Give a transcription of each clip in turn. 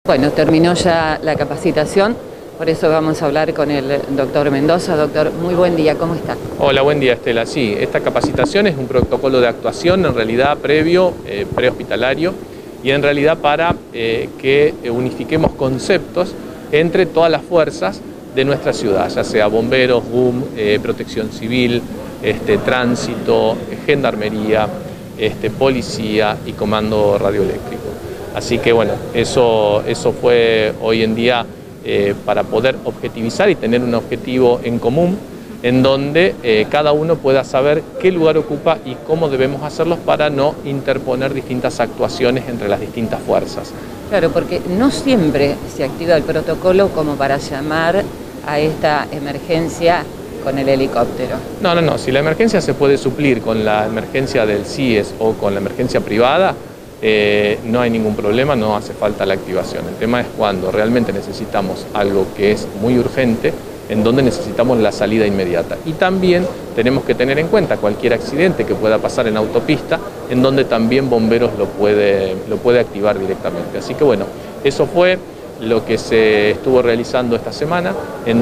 Bueno, terminó ya la capacitación, por eso vamos a hablar con el doctor Mendoza. Doctor, muy buen día, ¿cómo está? Hola, buen día, Estela. Sí, esta capacitación es un protocolo de actuación en realidad previo, prehospitalario, y en realidad para que unifiquemos conceptos entre todas las fuerzas de nuestra ciudad, ya sea bomberos, GUM, protección civil, tránsito, gendarmería, policía y comando radioeléctrico. Así que bueno, eso fue hoy en día para poder objetivizar y tener un objetivo en común en donde cada uno pueda saber qué lugar ocupa y cómo debemos hacerlos para no interponer distintas actuaciones entre las distintas fuerzas. Claro, porque no siempre se activa el protocolo como para llamar a esta emergencia con el helicóptero. No, si la emergencia se puede suplir con la emergencia del CIES o con la emergencia privada, no hay ningún problema, no hace falta la activación. El tema es cuando realmente necesitamos algo que es muy urgente, en donde necesitamos la salida inmediata. Y también tenemos que tener en cuenta cualquier accidente que pueda pasar en autopista, en donde también bomberos lo puede activar directamente. Así que bueno, eso fue lo que se estuvo realizando esta semana, en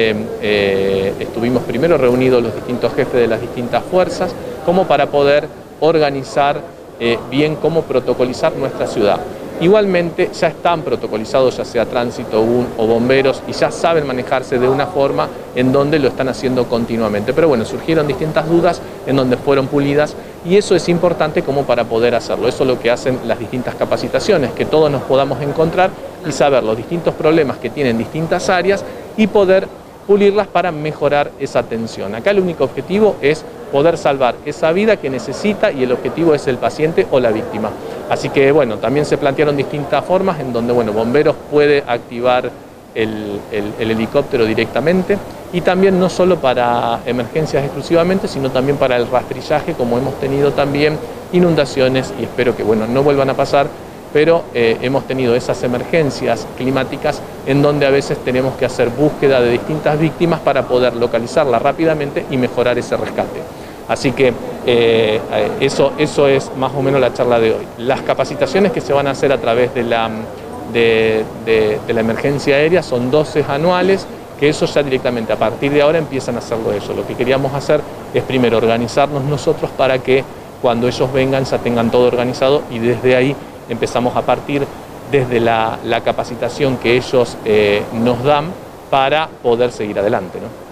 donde estuvimos primero reunidos los distintos jefes de las distintas fuerzas, como para poder organizar bien cómo protocolizar nuestra ciudad. Igualmente ya están protocolizados, ya sea tránsito o bomberos, y ya saben manejarse de una forma en donde lo están haciendo continuamente. Pero bueno, surgieron distintas dudas en donde fueron pulidas, y eso es importante como para poder hacerlo. Eso es lo que hacen las distintas capacitaciones, que todos nos podamos encontrar y saber los distintos problemas que tienen distintas áreas y poder pulirlas para mejorar esa atención. Acá el único objetivo es poder salvar esa vida que necesita, y el objetivo es el paciente o la víctima. Así que bueno, también se plantearon distintas formas en donde bomberos puede activar el helicóptero directamente, y también no solo para emergencias exclusivamente, sino también para el rastrillaje, como hemos tenido también inundaciones, y espero que no vuelvan a pasar, pero hemos tenido esas emergencias climáticas en donde a veces tenemos que hacer búsqueda de distintas víctimas para poder localizarlas rápidamente y mejorar ese rescate. Así que eso es más o menos la charla de hoy. Las capacitaciones que se van a hacer a través de la emergencia aérea son 12 anuales, que eso ya directamente a partir de ahora empiezan a hacerlo ellos. Lo que queríamos hacer es primero organizarnos nosotros para que cuando ellos vengan ya tengan todo organizado, y desde ahí empezamos a partir desde la capacitación que ellos nos dan para poder seguir adelante, ¿no?